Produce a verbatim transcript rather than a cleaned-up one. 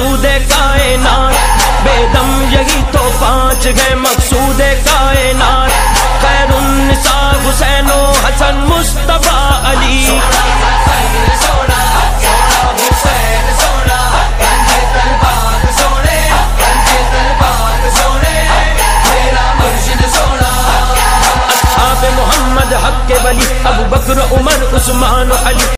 मकसूद कायनात, बेदम यही तो पांच है मकसूद कायनात। खैरुन्निसा हुसैनो हसन मुस्तफा अली, अस्हाब मोहम्मद हक के वली, अबू बकर उमर उस्मान अली।